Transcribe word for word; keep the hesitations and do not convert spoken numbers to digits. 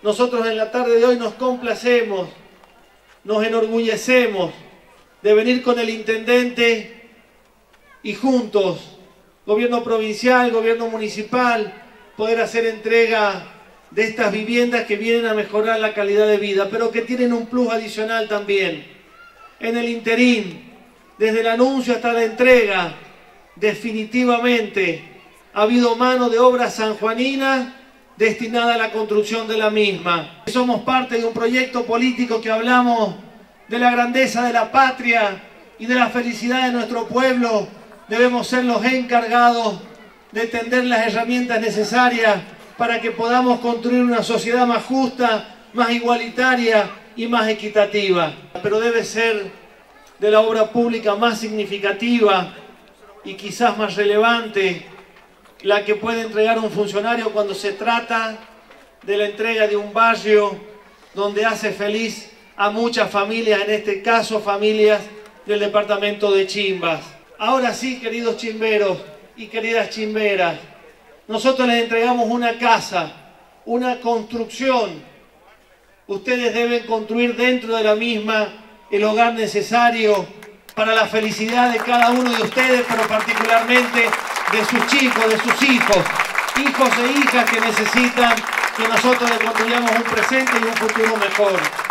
nosotros en la tarde de hoy nos complacemos, nos enorgullecemos de venir con el intendente y juntos, gobierno provincial, gobierno municipal, poder hacer entrega de estas viviendas que vienen a mejorar la calidad de vida, pero que tienen un plus adicional también. En el interín, desde el anuncio hasta la entrega, definitivamente ha habido mano de obra sanjuanina destinada a la construcción de la misma. Somos parte de un proyecto político que hablamos de la grandeza de la patria y de la felicidad de nuestro pueblo. Debemos ser los encargados de tender las herramientas necesarias para que podamos construir una sociedad más justa, más igualitaria y más equitativa. Pero debe ser de la obra pública más significativa y quizás más relevante la que puede entregar un funcionario cuando se trata de la entrega de un barrio donde hace feliz a muchas familias, en este caso familias del departamento de Chimbas. Ahora sí, queridos chimberos y queridas chimberas, nosotros les entregamos una casa, una construcción. Ustedes deben construir dentro de la misma el hogar necesario para la felicidad de cada uno de ustedes, pero particularmente de sus chicos, de sus hijos, hijos e hijas que necesitan que nosotros les construyamos un presente y un futuro mejor.